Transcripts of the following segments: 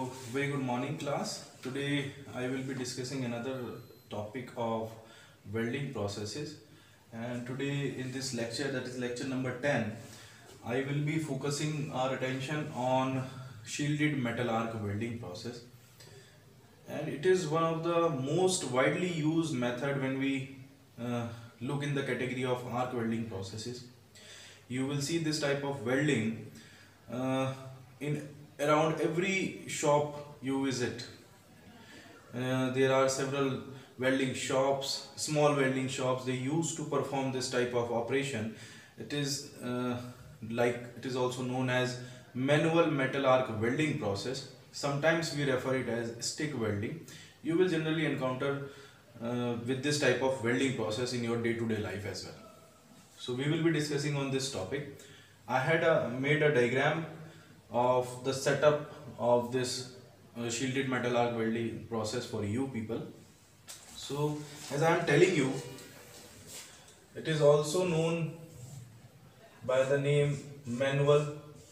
So, very good morning, class. Today I will be discussing another topic of welding processes. And today in this lecture, that is lecture number 10, I will be focusing our attention on shielded metal arc welding process. And it is one of the most widely used method when we look in the category of arc welding processes. You will see this type of welding uh, in around every shop you visit. There are several welding shops, small welding shops, they used to perform this type of operation. It is it is also known as manual metal arc welding process. Sometimes we refer it as stick welding. You will generally encounter with this type of welding process in your day-to-day life as well. So we will be discussing on this topic. I had made a diagram of the setup of this shielded metal arc welding process for you people. So as I am telling you, it is also known by the name manual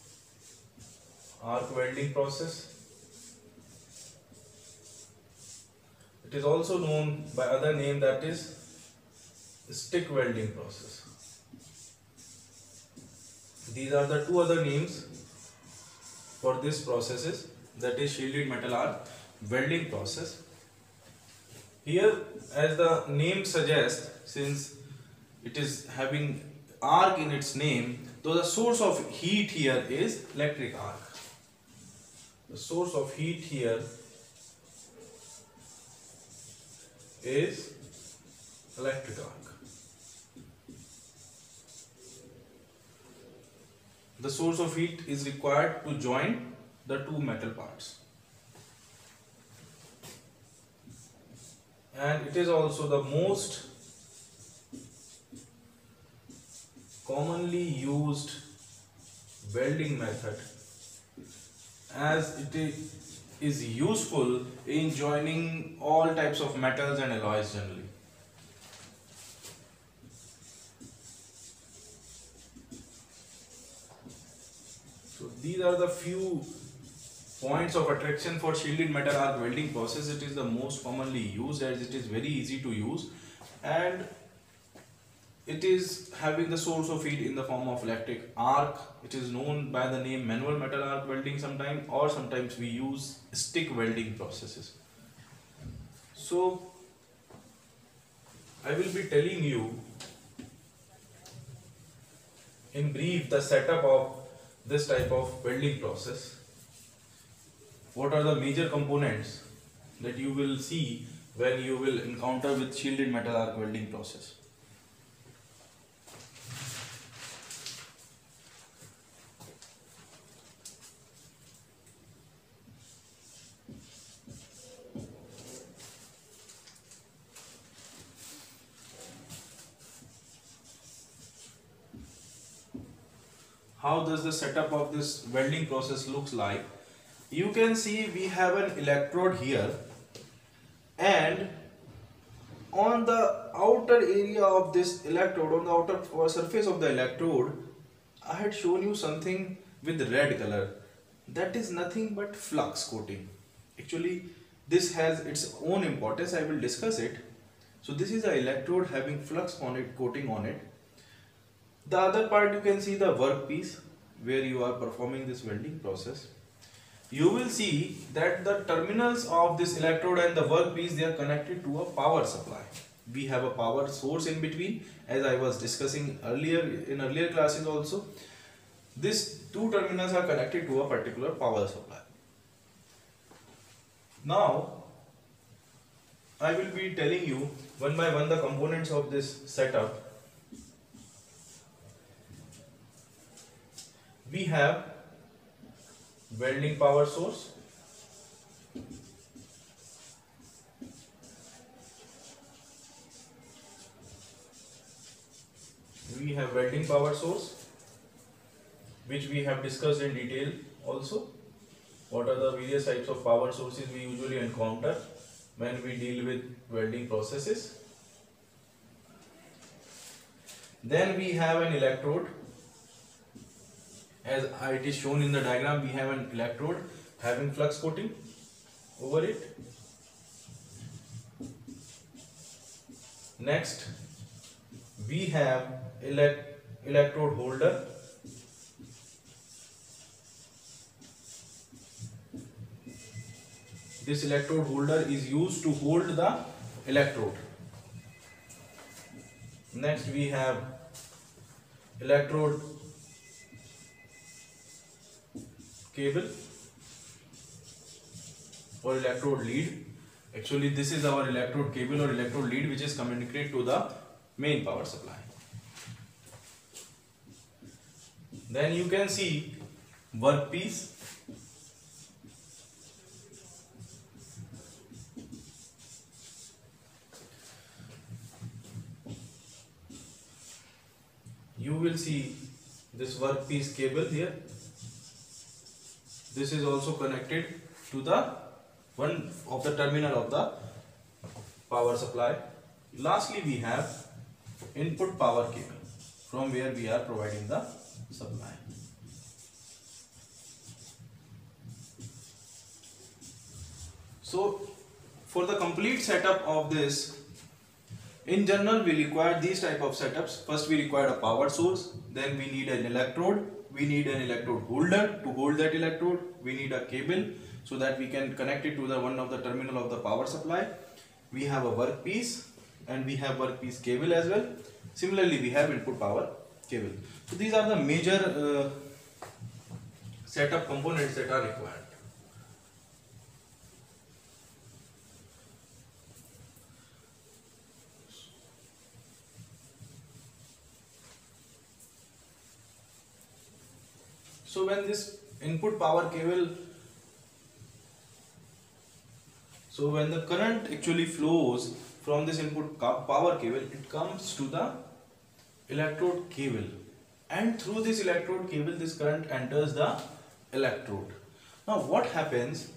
arc welding process. It is also known by other name, that is stick welding process. These are the two other names for this processes, that is shielded metal arc welding process. Here, as the name suggests, since it is having arc in its name, so the source of heat here is electric arc. The source of heat here is electric arc. The source of heat is required to join the two metal parts. And it is also the most commonly used welding method, as it is useful in joining all types of metals and alloys generally. So these are the few points of attraction for shielded metal arc welding process. It is the most commonly used, as it is very easy to use, and it is having the source of heat in the form of electric arc. It is known by the name manual metal arc welding sometimes, or sometimes we use stick welding processes. So I will be telling you in brief the setup of this type of welding process. What are the major components that you will see when you will encounter with shielded metal arc welding process? How does the setup of this welding process looks like? You can see we have an electrode here, and on the outer area of this electrode, on the outer surface of the electrode, I had shown you something with red color. That is nothing but flux coating. Actually, this has its own importance. I will discuss it. So this is an electrode having flux on it, coating on it. The other part, you can see the workpiece where you are performing this welding process. You will see that the terminals of this electrode and the workpiece, they are connected to a power supply. We have a power source in between, as I was discussing earlier in earlier classes also. These two terminals are connected to a particular power supply. Now I will be telling you one by one the components of this setup. We have welding power source, which we have discussed in detail also. What are the various types of power sources we usually encounter when we deal with welding processes. Then we have an electrode. As it is shown in the diagram, we have an electrode having flux coating over it. Next we have electrode holder. This electrode holder is used to hold the electrode. Next we have electrode cable or electrode lead. Actually this is our electrode cable or electrode lead which is communicated to the main power supply. Then you can see workpiece. You will see this workpiece cable here. This is also connected to the one of the terminal of the power supply. Lastly we have input power cable from where we are providing the supply. So for the complete setup of this, in general we require these type of setups. First we require a power source, then we need an electrode, we need an electrode holder to hold that electrode, we need a cable so that we can connect it to the one of the terminal of the power supply. We have a workpiece and we have workpiece cable as well. Similarly we have input power cable. So these are the major setup components that are required. So when this input power cable, so when the current actually flows from this input power cable, it comes to the electrode cable, and through this electrode cable this current enters the electrode. Now what happens,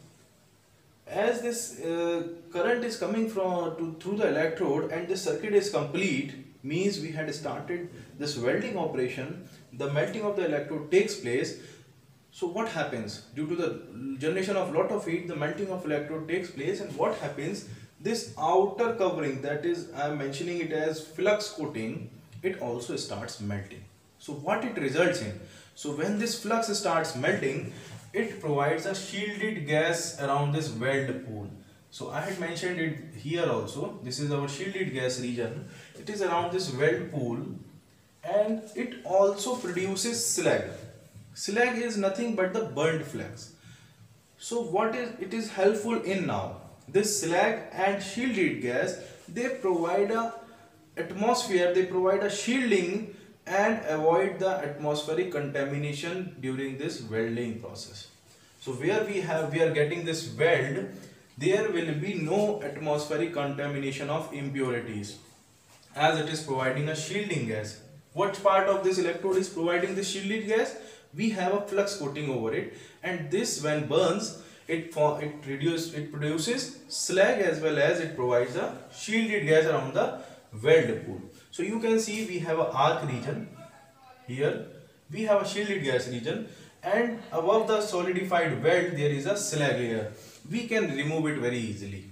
as this current is coming through the electrode and the circuit is complete, means we had started this welding operation, the melting of the electrode takes place. So what happens, due to the generation of lot of heat, the melting of electrode takes place, and what happens, this outer covering, that is I am mentioning it as flux coating, it also starts melting. So what it results in, so when this flux starts melting, it provides a shielded gas around this weld pool. So I had mentioned it here also, this is our shielded gas region, it is around this weld pool, and it also produces slag. Slag is nothing but the burnt flax. So what is it is helpful in now? This slag and shielded gas, they provide a atmosphere, they provide a shielding and avoid the atmospheric contamination during this welding process. So where we are getting this weld, there will be no atmospheric contamination of impurities, as it is providing a shielding gas. What part of this electrode is providing this shielded gas? We have a flux coating over it, and this when burns, it produces slag as well as it provides a shielded gas around the weld pool. So you can see we have a arc region here, we have a shielded gas region, and above the solidified weld there is a slag layer. We can remove it very easily.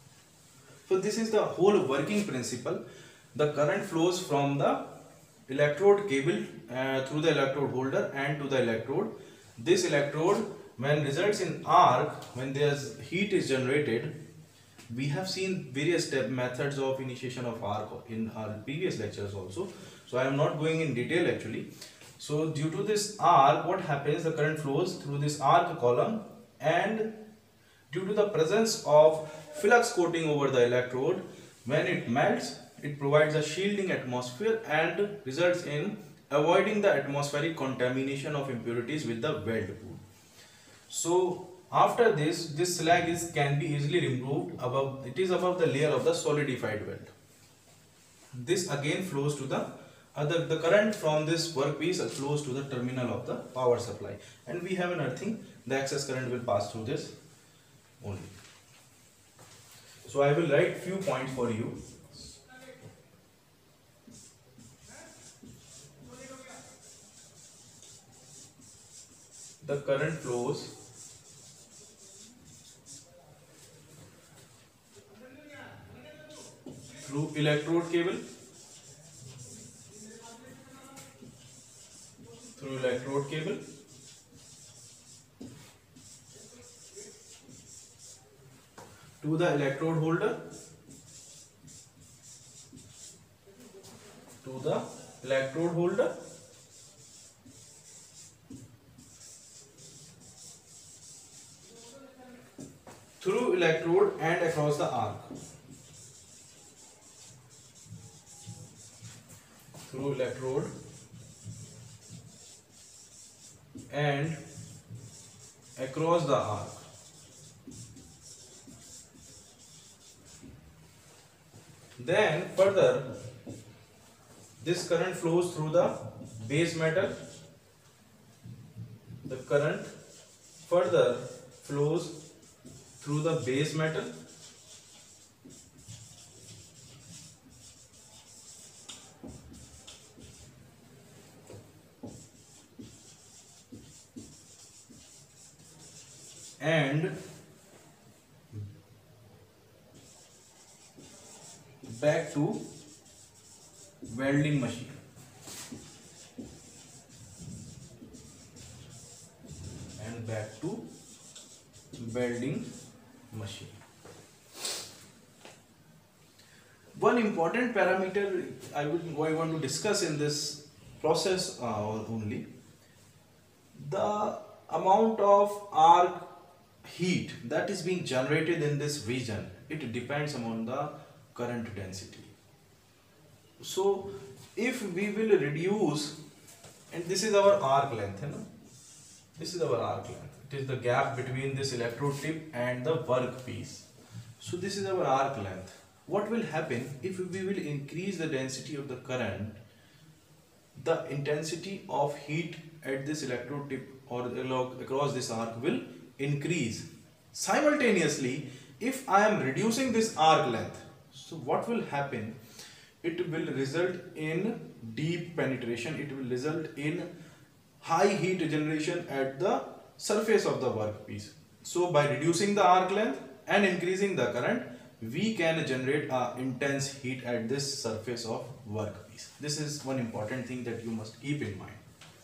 So this is the whole working principle. The current flows from the electrode cable through the electrode holder and to the electrode. This electrode, when results in arc, when there's heat is generated, we have seen various methods of initiation of arc in our previous lectures also, so I am not going in detail actually. So due to this arc, what happens, the current flows through this arc column, and due to the presence of flux coating over the electrode, when it melts, it provides a shielding atmosphere and results in avoiding the atmospheric contamination of impurities with the weld pool. So after this slag can be easily removed above, it is above the layer of the solidified weld. This again flows to the current from this workpiece flows to the terminal of the power supply, and we have an earthing, the excess current will pass through this only. So I will write few points for you. The current flows through electrode cable, to the electrode holder, through electrode and across the arc, through electrode and across the arc. Then further, this current flows through the base metal. The current further flows through the base metal and back to welding machine. One important parameter I want to discuss in this process only, the amount of arc heat that is being generated in this region. It depends upon the current density. So if we will reduce, and this is our arc length, this is our arc length. It is the gap between this electrode tip and the workpiece. So this is our arc length. What will happen if we will increase the density of the current? The intensity of heat at this electrode tip or across this arc will increase. Simultaneously, if I am reducing this arc length, so what will happen? It will result in deep penetration. It will result in high heat generation at the surface of the workpiece. So by reducing the arc length and increasing the current, we can generate intense heat at this surface of workpiece. This is one important thing that you must keep in mind.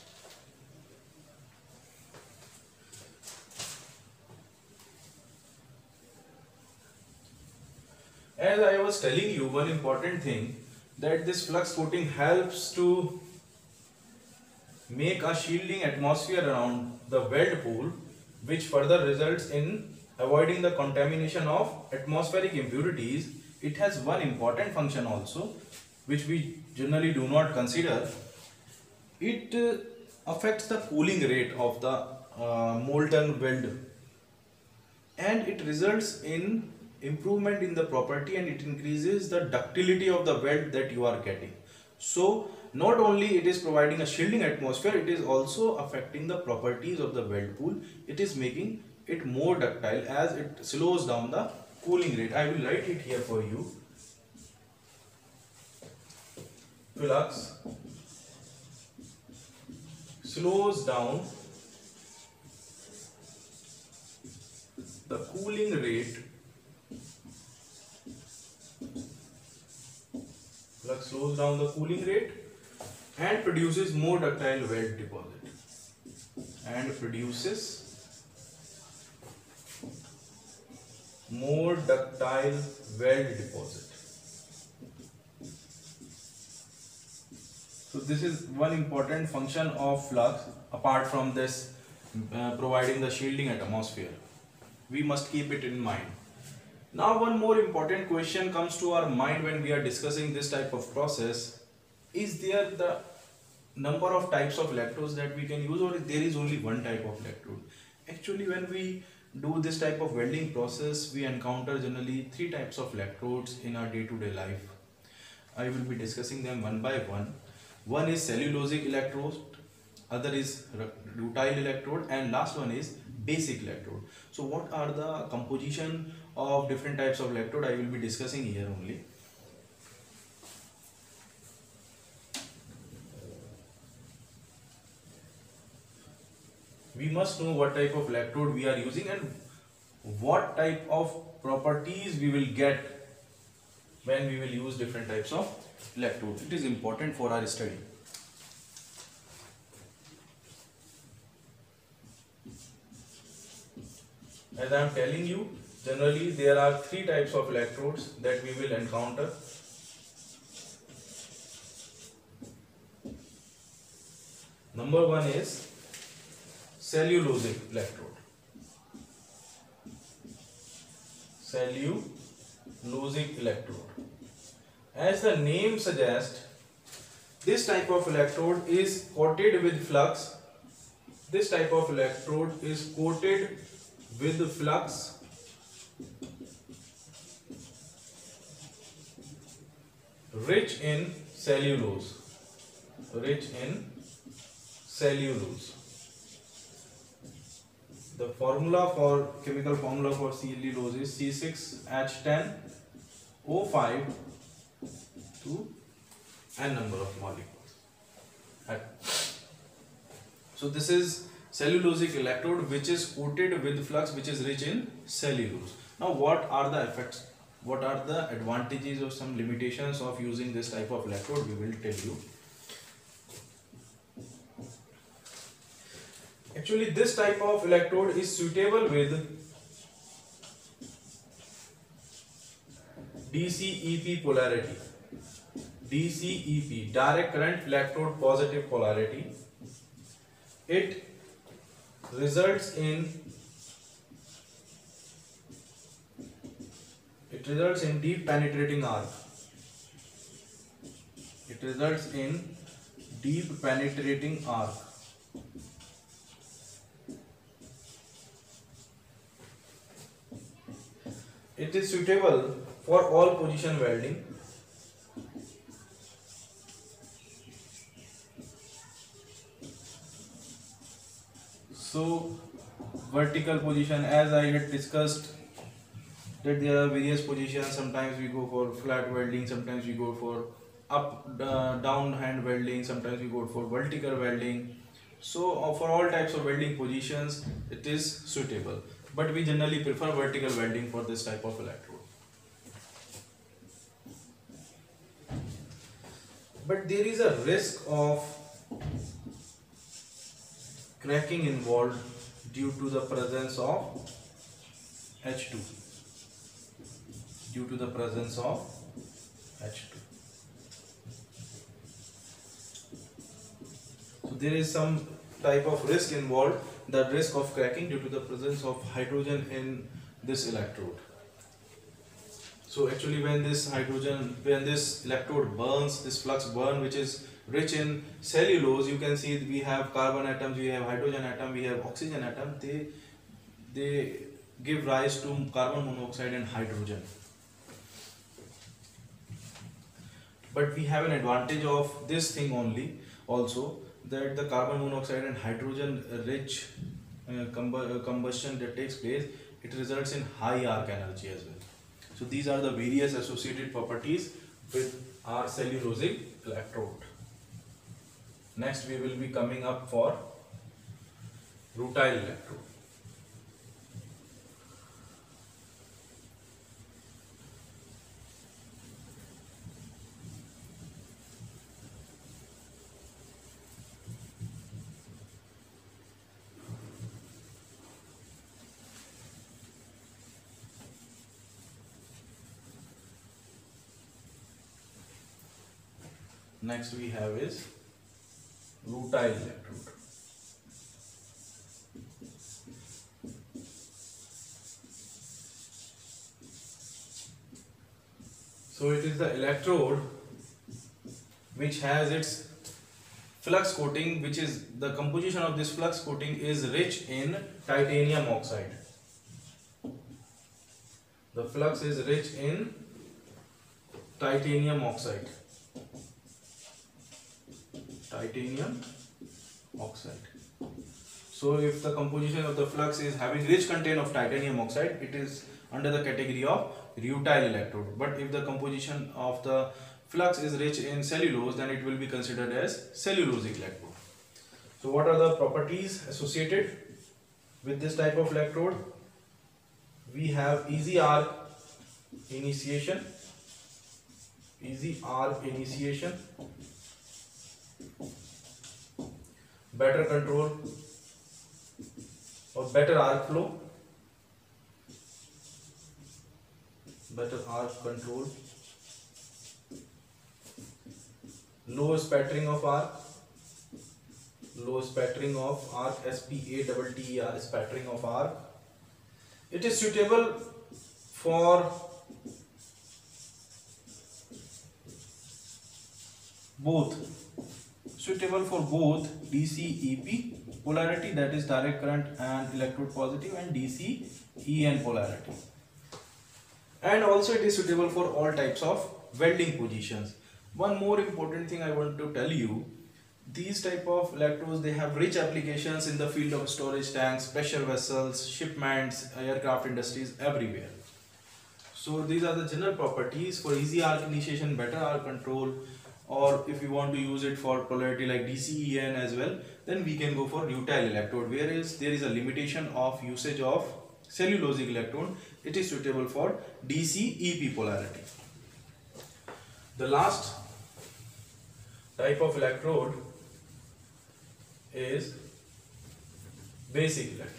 As I was telling you, one important thing, that this flux coating helps to make a shielding atmosphere around the weld pool, which further results in avoiding the contamination of atmospheric impurities. It has one important function also, which we generally do not consider. It affects the cooling rate of the molten weld, and it results in improvement in the property, and it increases the ductility of the weld that you are getting. So not only it is providing a shielding atmosphere, it is also affecting the properties of the weld pool. It is making it more ductile as it slows down the cooling rate. I will write it here for you. Flux slows down the cooling rate. Flux slows down the cooling rate and produces more ductile weld deposit. So this is one important function of flux apart from this providing the shielding atmosphere. We must keep it in mind. Now one more important question comes to our mind when we are discussing this type of process. Is there the number of types of electrodes that we can use, or there is only one type of electrode? Actually, when we do this type of welding process, we encounter generally 3 types of electrodes in our day-to-day life. I will be discussing them one by one. One is cellulosic electrode, other is rutile electrode, and last one is basic electrode. So what are the composition of different types of electrode? I will be discussing here only. We must know what type of electrode we are using and what type of properties we will get when we will use different types of electrode. It is important for our study. As I am telling you, generally there are three types of electrodes that we will encounter. Number one is cellulosic electrode. Cellulosic electrode. As the name suggests, this type of electrode is coated with flux. This type of electrode is coated with flux rich in cellulose. Rich in cellulose. The chemical formula for cellulose is C6H10O5 to n number of molecules. So this is cellulosic electrode which is coated with flux which is rich in cellulose. Now what are the effects? What are the advantages or some limitations of using this type of electrode? We will tell you. Actually, this type of electrode is suitable with DCEP polarity. DCEP, direct current electrode positive polarity. It results in deep penetrating arc. It results in deep penetrating arc. It is suitable for all position welding. So vertical position, as I had discussed, that there are various positions. Sometimes we go for flat welding, sometimes we go for down hand welding, sometimes we go for vertical welding. So for all types of welding positions it is suitable, but we generally prefer vertical welding for this type of electrode. But there is a risk of cracking involved due to the presence of H2. Due to the presence of H2. So there is some type of risk involved, the risk of cracking due to the presence of hydrogen in this electrode. So actually when this electrode burns, this flux burn which is rich in cellulose, you can see we have carbon atoms, we have hydrogen atom, we have oxygen atom. They give rise to carbon monoxide and hydrogen. But we have an advantage of this thing only also, that the carbon monoxide and hydrogen rich combustion that takes place, it results in high arc energy as well. So these are the various associated properties with our cellulosic electrode. Next we will be coming up for rutile electrode. Next we have is rutile electrode. So it is the electrode which has its flux coating, which is the composition of this flux coating is rich in titanium oxide. The flux is rich in titanium oxide. Titanium oxide. So if the composition of the flux is having rich content of titanium oxide, it is under the category of rutile electrode. But if the composition of the flux is rich in cellulose, then it will be considered as cellulosic electrode. So what are the properties associated with this type of electrode? We have easy arc initiation. easy arc initiation, better control or better arc flow, better arc control, low spattering of arc, low spattering of arc, SPATTER, spattering of arc. It is suitable for both DC EP polarity, that is direct current and electrode positive, and DC EN polarity. And also it is suitable for all types of welding positions. One more important thing I want to tell you, these type of electrodes, they have rich applications in the field of storage tanks, pressure vessels, shipments, aircraft industries, everywhere. So these are the general properties for easy arc initiation, better arc control, or if you want to use it for polarity like DCEN as well, then we can go for rutile electrode, whereas there is a limitation of usage of cellulosic electrode. It is suitable for DC-EP polarity. The last type of electrode is basic electrode.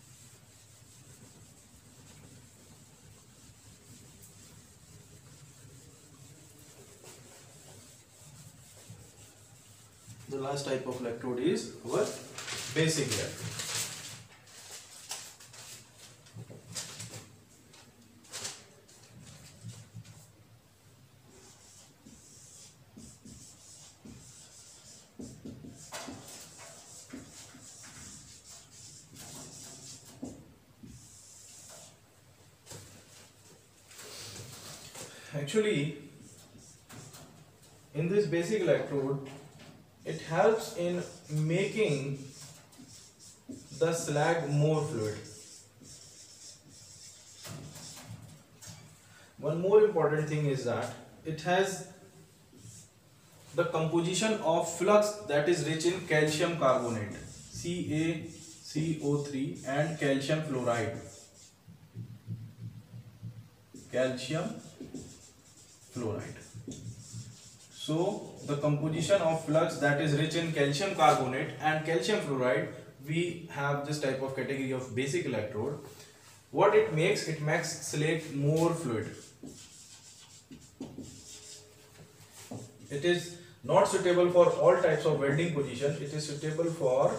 The last type of electrode is our basic electrode. Actually, in this basic electrode, it helps in making the slag more fluid. One more important thing is that it has the composition of flux that is rich in calcium carbonate, CaCO3, and calcium fluoride. Calcium fluoride. So the composition of flux that is rich in calcium carbonate and calcium fluoride, we have this type of category of basic electrode. What it makes slag more fluid. It is not suitable for all types of welding position. It is suitable for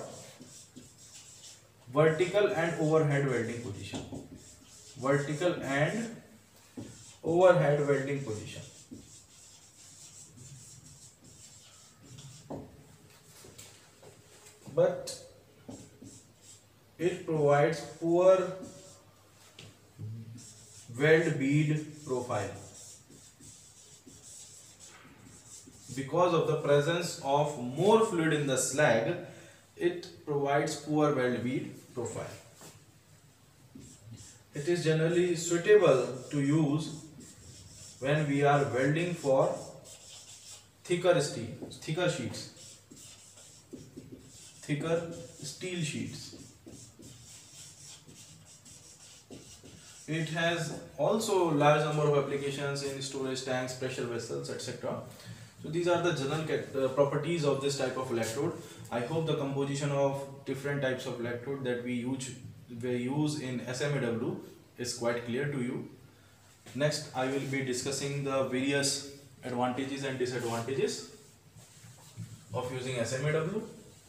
vertical and overhead welding position. Vertical and overhead welding position. But it provides poor weld bead profile because of the presence of more fluid in the slag. It provides poor weld bead profile. It is generally suitable to use when we are welding for thicker steel sheets. It has also large number of applications in storage tanks, pressure vessels, etc. So these are the general properties of this type of electrode. I hope the composition of different types of electrode that we use in SMAW is quite clear to you. Next, I will be discussing the various advantages and disadvantages of using SMAW.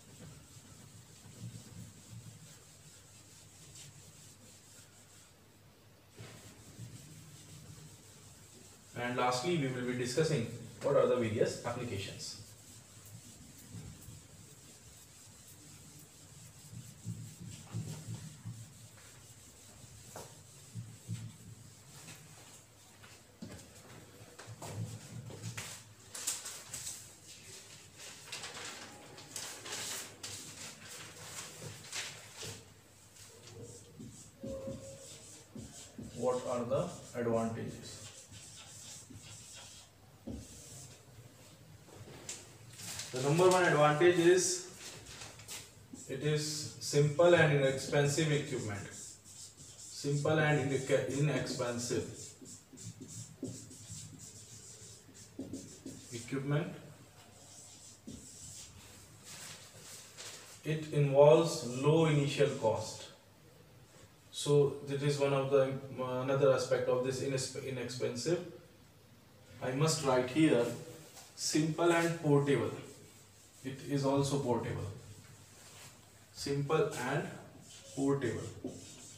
And lastly, we will be discussing what are the various applications. What are the advantages? The number one advantage is it is simple and inexpensive equipment. Simple and inexpensive. equipment. It involves low initial cost. So that is one of the another aspect of this inexpensive. I must write here simple and portable. It is also portable. Simple and portable.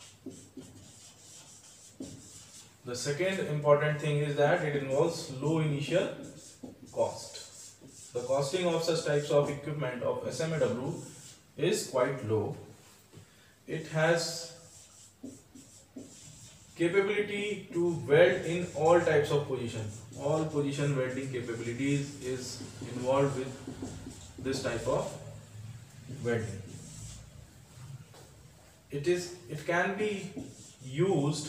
The second important thing is that it involves low initial cost. The costing of such types of equipment of SMAW is quite low. It has capability to weld in all types of position. All position welding capabilities is involved with this type of welding. It can be used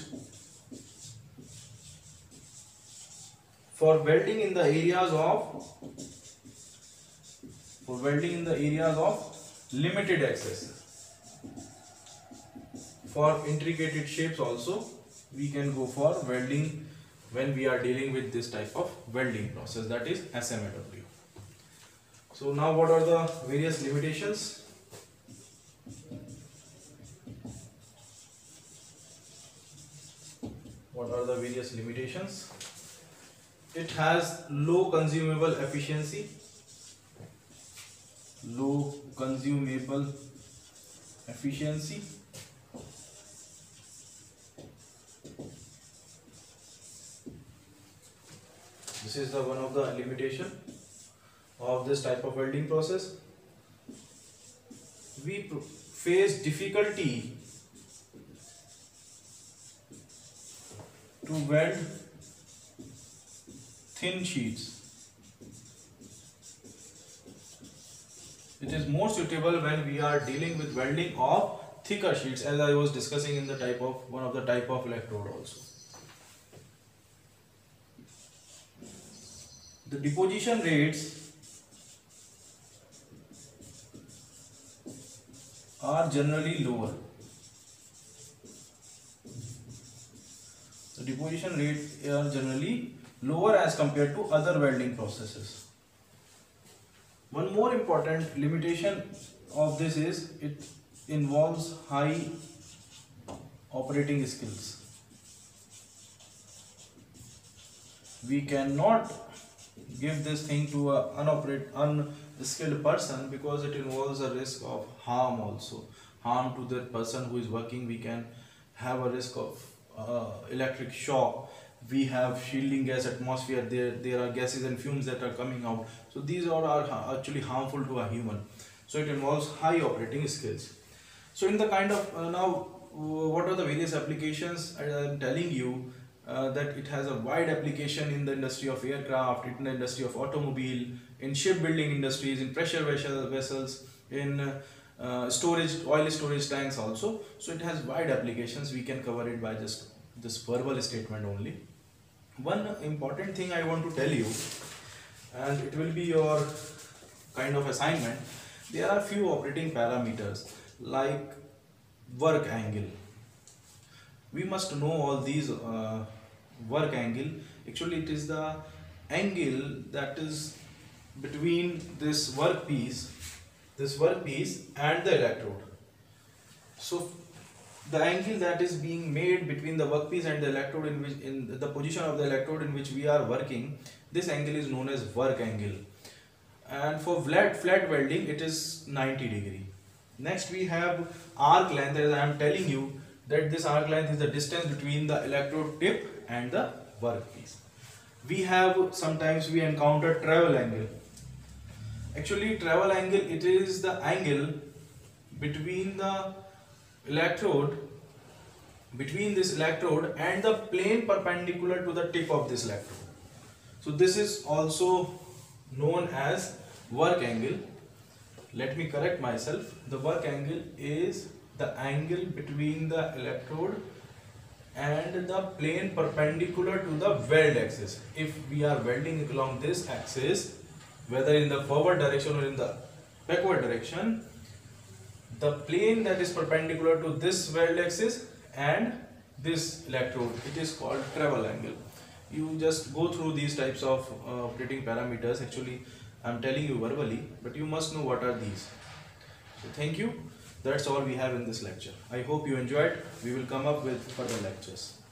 for welding in the areas of limited access. For intricate shapes also we can go for welding when we are dealing with this type of welding process, that is SMAW. So now what are the various limitations? What are the various limitations? It has low consumable efficiency. Low consumable efficiency. This is the one of the limitation of this type of welding process. We face difficulty to weld thin sheets. It is more suitable when we are dealing with welding of thicker sheets, as I was discussing in the one of the type of electrode also. The deposition rates are generally lower. The deposition rates are generally lower as compared to other welding processes. One more important limitation of this is it involves high operating skills. We cannot give this thing to an unskilled person because it involves a risk of harm also. Harm to the person who is working. We can have a risk of electric shock. We have shielding gas atmosphere. There are gases and fumes that are coming out. So these all are actually harmful to a human. So it involves high operating skills. So in the kind of now what are the various applications? I am telling you that it has a wide application in the industry of aircraft, in the industry of automobile, in shipbuilding industries, in pressure vessels, in oil storage tanks also. So it has wide applications. We can cover it by just this verbal statement only. One important thing I want to tell you, and it will be your kind of assignment, there are few operating parameters like work angle. We must know all these work angle. Actually it is the angle that is between this workpiece and the electrode. So the angle that is being made between the workpiece and the electrode in the position of the electrode in which we are working, this angle is known as work angle. And for flat welding it is 90 degree. Next we have arc length. As I am telling you that this arc length is the distance between the electrode tip and the workpiece. We have sometimes we encounter travel angle. Actually travel angle, it is the angle between the electrode, between this electrode and the plane perpendicular to the tip of this electrode. So this is also known as work angle. Let me correct myself. The work angle is the angle between the electrode and the plane perpendicular to the weld axis. If we are welding along this axis, whether in the forward direction or in the backward direction, the plane that is perpendicular to this weld axis and this electrode, it is called travel angle. You just go through these types of operating parameters. Actually, I'm telling you verbally, but you must know what are these. So thank you. That's all we have in this lecture. I hope you enjoyed. We will come up with further lectures.